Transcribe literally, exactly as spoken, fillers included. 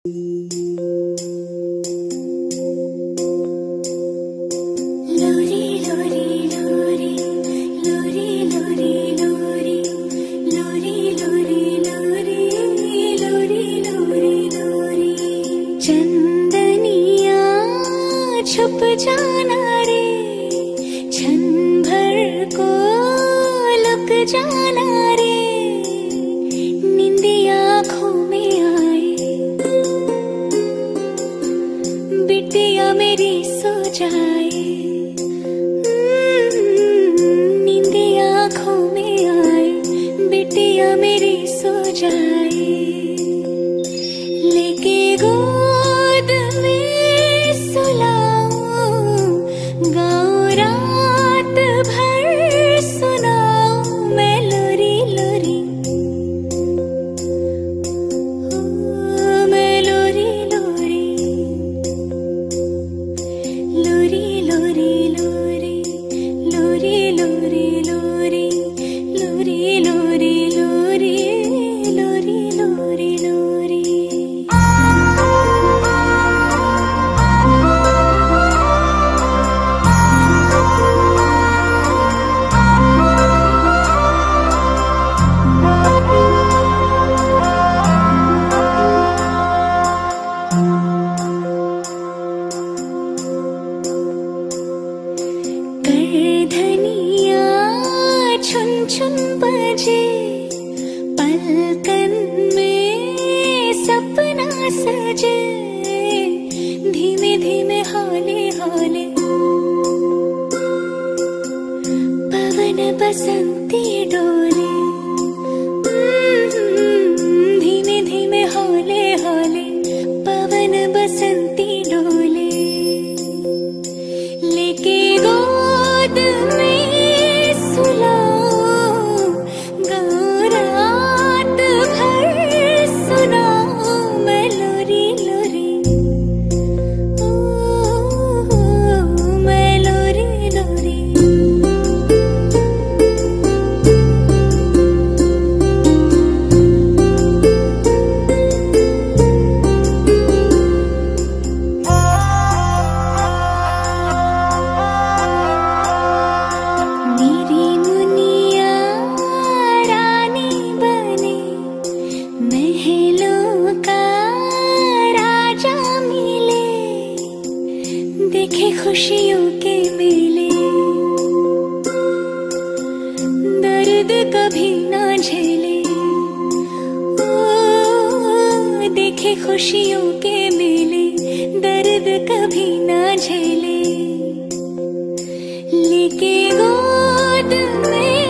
छुप जाना रे, क्षण भर को लुक जाना रे, नींदी आँखों में आए, बिटिया मेरी सो जाए, नींदी आँखों में आए, बिटिया मेरी सो जाए, लेके गोद में छुन बजे पलकन में सपना सजे, धीमे धीमे हौले हौले पवन बसंती डोले, धीमे धीमे हौले हौले पवन बसंती डोले, लेके गोद में सुला देखे खुशियों के मेले, दर्द कभी ना झेले, ओ देखे खुशियों के मेले, दर्द कभी ना झेले, लेके गोद में